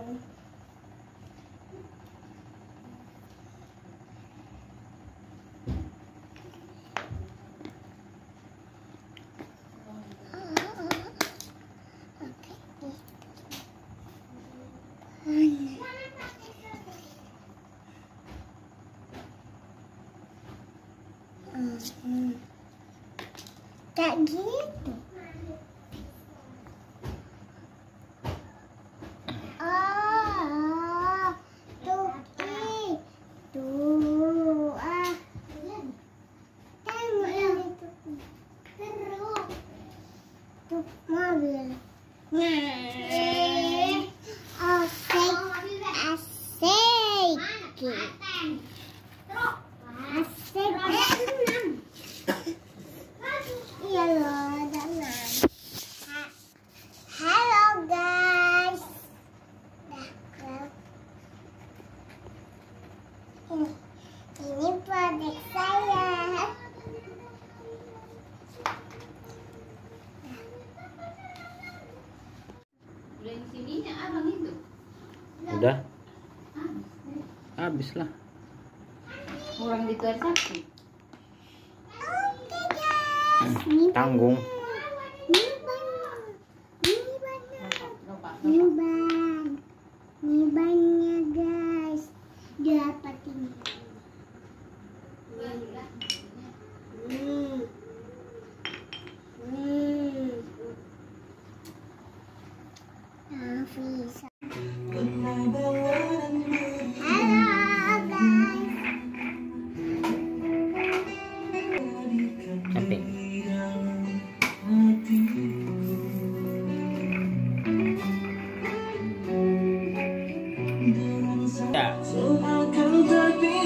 Kayak gitu. Mobil. Iya loh, jangan. Halo guys. Ini produk saya. Udah di sininya abang itu. Udah. Habis lah. Kurang di tuar satu. Oke guys. Tanggung. Ini banyak guys. Dapat ini. Bisa. Halo guys. Camping. Ya.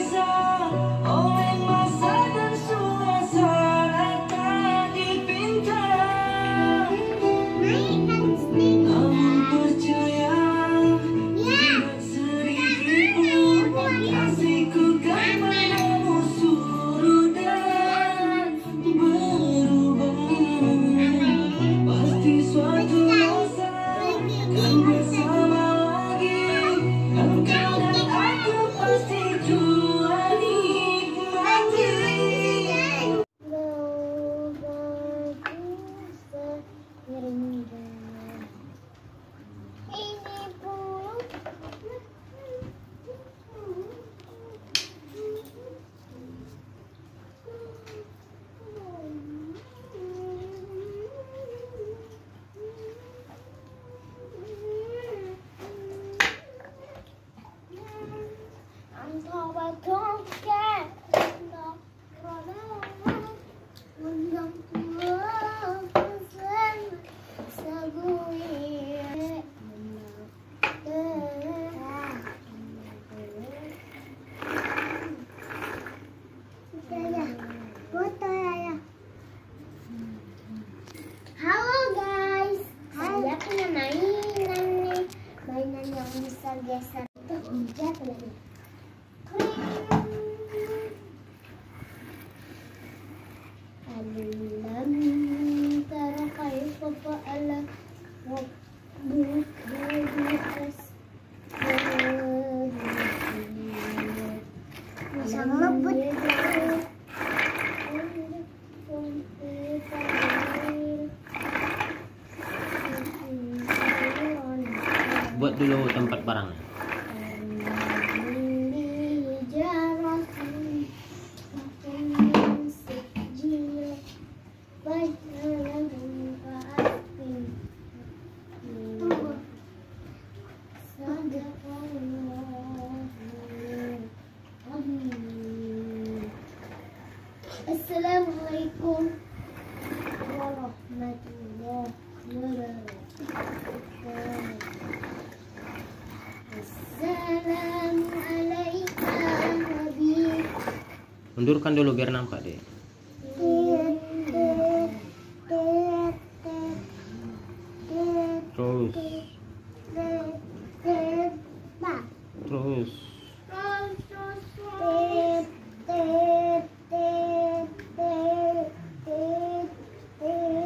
Bisa geser itu hujat lagi. Alam tara kaifa fa'ala rabbuka bi'as. Bisa ngebut. Buat dulu tempat barang. Assalamualaikum warahmatullahi wabarakatuh. Assalamualaikum Nabi. Undurkan dulu biar nampak deh. Terus. Terus.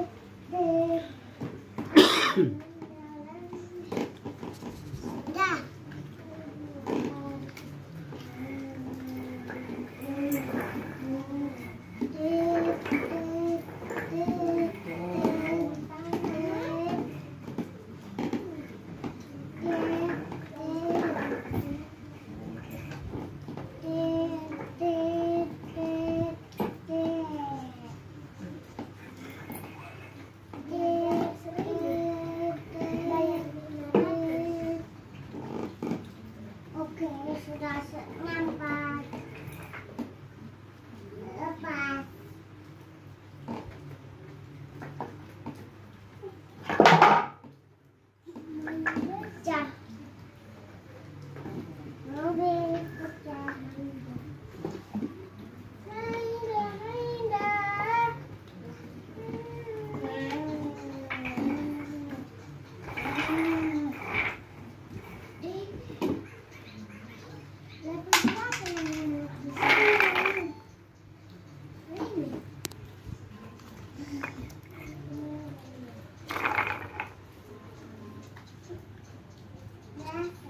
Dah. pecah. Mobil pecah. Haida, haida. Nah.